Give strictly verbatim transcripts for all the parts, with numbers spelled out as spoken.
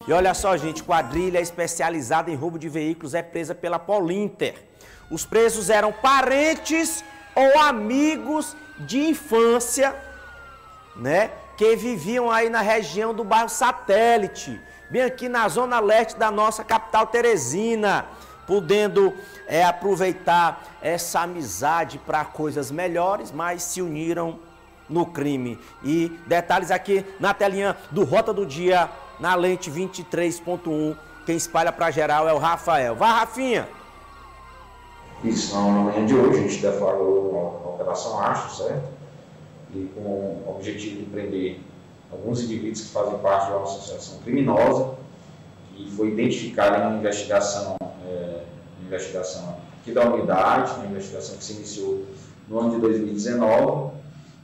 E olha só, gente, quadrilha especializada em roubo de veículos é presa pela Polinter. Os presos eram parentes ou amigos de infância, né, que viviam aí na região do bairro Satélite, bem aqui na zona leste da nossa capital Teresina, podendo é, aproveitar essa amizade para coisas melhores, mas se uniram no crime. E detalhes aqui na telinha do Rota do Dia, na lente vinte e três ponto um, quem espalha para geral é o Rafael. Vai, Rafinha! Isso, na manhã de hoje a gente deflagrou uma operação Astro, certo? E com o objetivo de prender alguns indivíduos que fazem parte de uma associação criminosa, que foi identificada em investigação, é, investigação aqui da unidade, uma investigação que se iniciou no ano de dois mil e dezenove,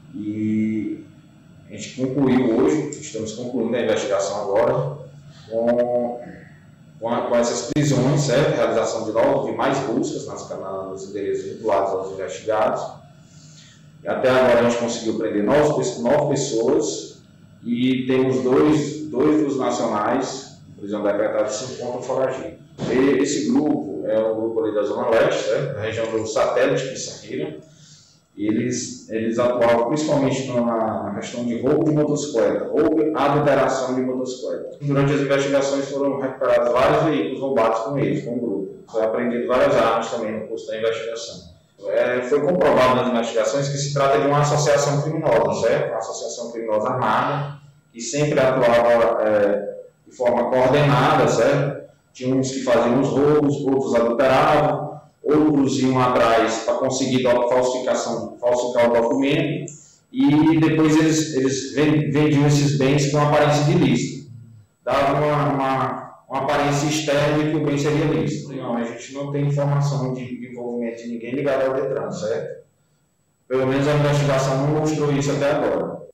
e a gente concluiu hoje, estamos concluindo a investigação agora, com, com, a, com essas prisões, certo? Realização de, novos, de mais buscas nas, nos endereços vinculados aos investigados. E até agora a gente conseguiu prender nove, nove pessoas e temos dois, dois dos nacionais, prisão decretada, se encontram foragidos. Esse grupo é o grupo ali da Zona Leste, certo? Da região do Satélite, Pissarreira. Eles, eles atuavam principalmente na, na questão de roubo de motocicleta, ou adulteração de motocicleta. Durante as investigações foram recuperados vários veículos roubados com eles, com o grupo. Foi apreendido várias armas também no curso da investigação. É, foi comprovado nas investigações que se trata de uma associação criminosa, certo? Uma associação criminosa armada, que sempre atuava é, de forma coordenada, certo? Tinha uns que faziam os roubos, outros adulteravam, outros iam atrás para conseguir falsificação, falsificar o documento, e depois eles, eles vendiam esses bens com aparência de lícito. Dava uma, uma, uma aparência externa de que o bem seria lícito. Não, a gente não tem informação de envolvimento de ninguém ligado ao Detran, certo? Pelo menos a investigação não mostrou isso até agora.